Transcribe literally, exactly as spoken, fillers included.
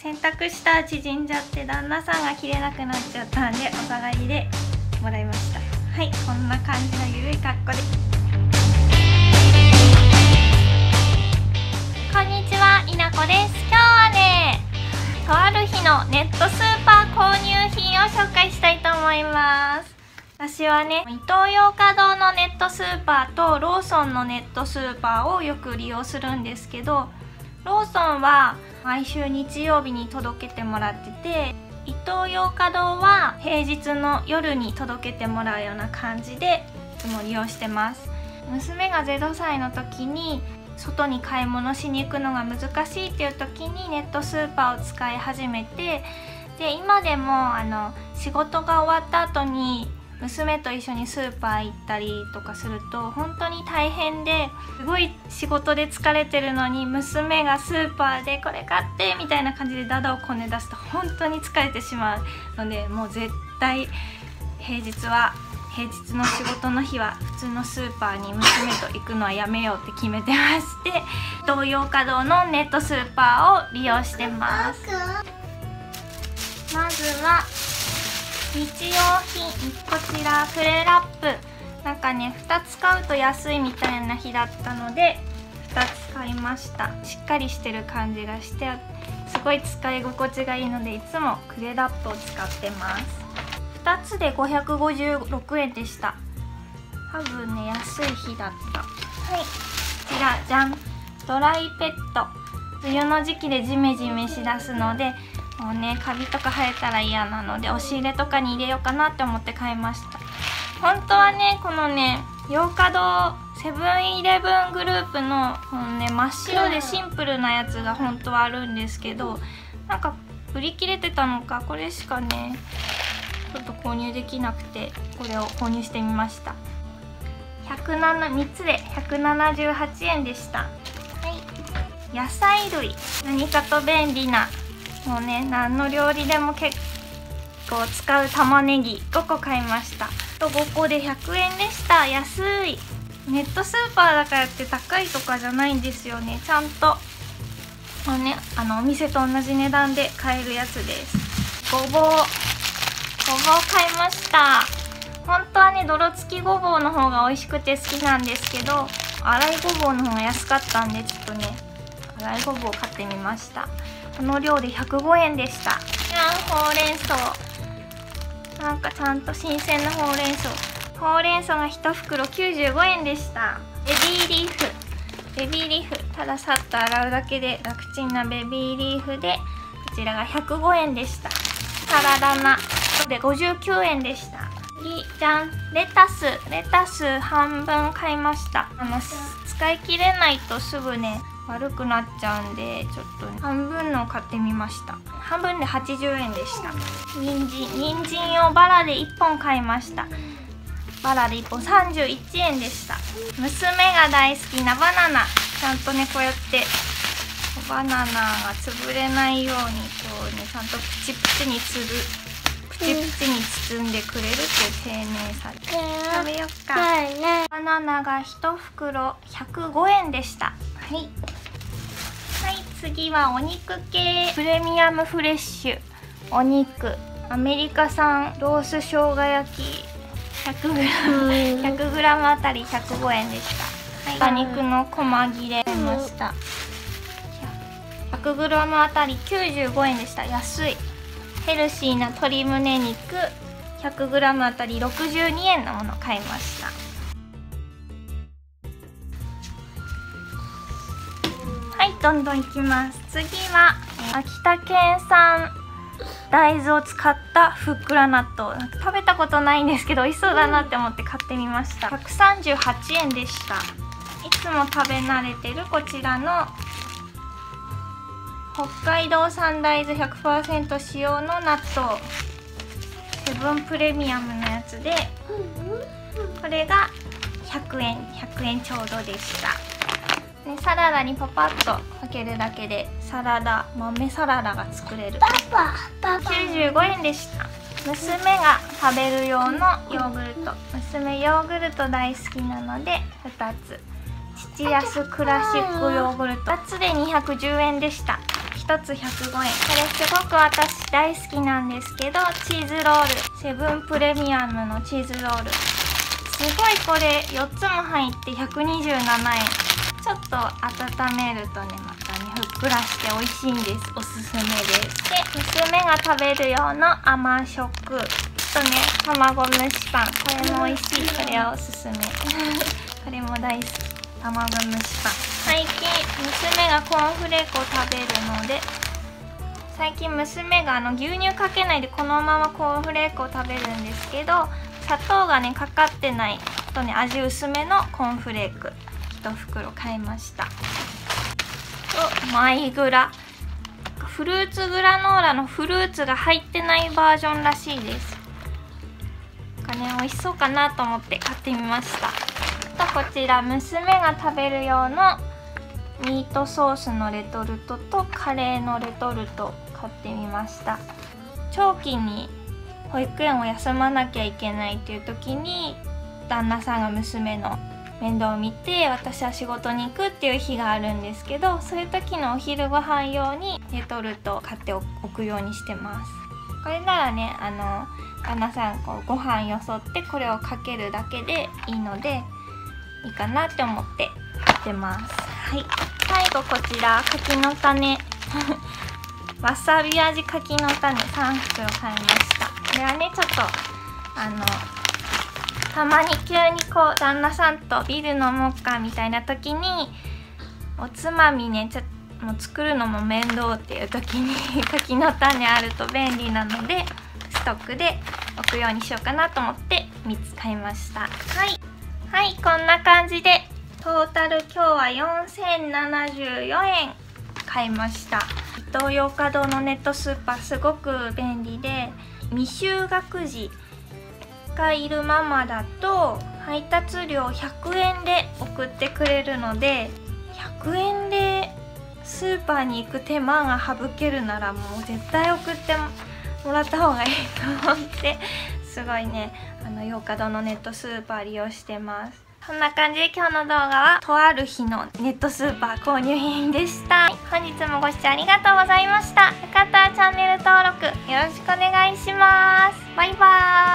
洗濯したら縮んじゃって旦那さんが着れなくなっちゃったんでお下がりでもらいました。はい、こんな感じのゆるい格好で。こんにちは、いなこです。今日はね、とある日のネットスーパー購入品を紹介したいと思います。私はね、イトーヨーカドーのネットスーパーとローソンのネットスーパーをよく利用するんですけど、ローソンは毎週日曜日に届けてもらってて、イトーヨーカドーは平日の夜に届けてもらうような感じでいつも利用してます。娘がゼロさいの時に外に買い物しに行くのが難しいっていう時にネットスーパーを使い始めて、で今でもあの仕事が終わった後に娘と一緒にスーパー行ったりとかすると本当に大変で、すごい仕事で疲れてるのに娘がスーパーでこれ買ってみたいな感じでダダをこね出すと本当に疲れてしまうので、もう絶対平日は平日の仕事の日は普通のスーパーに娘と行くのはやめようって決めてまして、イトーヨーカドーのネットスーパーを利用してます。まずは日用品、こちらフレラップ、なんかねふたつ買うと安いみたいな日だったのでふたつ買いました。しっかりしてる感じがしてすごい使い心地がいいのでいつもフレラップを使ってます。ふたつでごひゃくごじゅうろくえんでした。多分ね安い日だった。はい、こちらじゃん、ドライペット。梅雨の時期でジメジメしだすのでもうねカビとか生えたら嫌なので押し入れとかに入れようかなって思って買いました。本当はねこのねヨーカドーセブンイレブングループのこのね真っ白でシンプルなやつが本当はあるんですけど、なんか売り切れてたのかこれしかねちょっと購入できなくてこれを購入してみました。ひゃくなな、みっつでひゃくななじゅうはちえんでした。はい、野菜類、何かと便利な、もうね何の料理でも結構使う玉ねぎごこ買いました。とごこでひゃくえんでした。安い。ネットスーパーだからって高いとかじゃないんですよね。ちゃんともうねあのお店と同じ値段で買えるやつです。ごぼうごぼう買いました。本当はね泥付きごぼうの方が美味しくて好きなんですけど、洗いごぼうの方が安かったんでちょっとね洗いごぼう買ってみました。この量でひゃくごえんでした。じゃん、ほうれん草。なんかちゃんと新鮮なほうれん草。ほうれん草がいちふくろきゅうじゅうごえんでした。ベビーリーフ。ベビーリーフ。たださっと洗うだけで楽ちんなベビーリーフで、こちらがひゃくごえんでした。サラダ菜でごじゅうきゅうえんでした。次、じゃん。レタス。レタス半分買いました。あの、使い切れないとすぐね、悪くなっちゃうんでちょっと、ね、半分のを買ってみました。半分ではちじゅうえんでした。人参人参をバラでいっぽん買いました。バラでいっぽんさんじゅういちえんでした。娘が大好きなバナナ、ちゃんとねこうやってバナナが潰れないようにこうねちゃんとプチプチにつるプチプチに包んでくれるっていう丁寧さで、食べよっか。バナナがいちふくろひゃくごえんでした。はい、はい、次はお肉系。プレミアムフレッシュお肉アメリカ産ロース生姜焼き ひゃくグラム あたりひゃくごえんでした。はい、馬肉の細切れ買いました。 ひゃくグラム あたりきゅうじゅうごえんでした。安い。ヘルシーな鶏胸肉 ひゃくグラム あたりろくじゅうにえんのものを買いました。はい、どんどんいきます。次は秋田県産大豆を使ったふっくら納豆。なんか食べたことないんですけど美味しそうだなって思って買ってみました。ひゃくさんじゅうはちえんでした。いつも食べ慣れてるこちらの北海道産大豆 ひゃくパーセント 使用の納豆、セブンプレミアムのやつで、これがひゃくえんひゃくえんちょうどでした。でサラダにパパッとかけるだけでサラダ豆サラダが作れる。きゅうじゅうごえんでした。娘が食べる用のヨーグルト。娘ヨーグルト大好きなのでふたつ。父安クラシックヨーグルトふたつでにひゃくじゅうえんでした。 ひとつひゃくごえん。これすごく私大好きなんですけど、チーズロール、セブンプレミアムのチーズロール、すごいこれよっつも入ってひゃくにじゅうななえん。ちょっと温めるとね、またねふっくらして美味しいんです。おすすめです。で、娘が食べる用の甘食とね、卵蒸しパン、これも美味しい。これはおすすめこれも大好き、卵蒸しパン。最近娘がコーンフレークを食べるので、最近娘があの牛乳かけないでこのままコーンフレークを食べるんですけど、砂糖がねかかってないとね味薄めのコーンフレークいちふくろ買いました。とマイグラ、フルーツグラノーラのフルーツが入ってないバージョンらしいです。なんかね美味しそうかなと思って買ってみました。とこちら娘が食べる用のミートソースのレトルトとカレーのレトルト買ってみました。長期に保育園を休まなきゃいけないっていう時に旦那さんが娘の面倒を見て私は仕事に行くっていう日があるんですけど、そういう時のお昼ご飯用にレトルトを買っておくようにしてます。これならね、あの旦那さんこうご飯よそってこれをかけるだけでいいのでいいかなって思って買ってます。はい、最後こちら柿の種わさび味柿の種さんふくろ買いました。これはねちょっとあのたまに急にこう旦那さんとビール飲もうかみたいな時におつまみねちょもう作るのも面倒っていう時に柿の種あると便利なのでストックで置くようにしようかなと思ってみっつ買いました。はいはい、こんな感じでトータル今日はよんせんななじゅうよえん買いました。イトーヨーカドーのネットスーパーすごく便利で、未就学児がいるママだと配達料ひゃくえんで送ってくれるので、ひゃくえんでスーパーに行く手間が省けるならもう絶対送ってもらった方がいいと思ってすごいねあのヨーカドーのネットスーパー利用してます。そんな感じで今日の動画はとある日のネットスーパー購入品でした。本日もご視聴ありがとうございました。よかったらチャンネル登録よろしくお願いします。バイバーイ。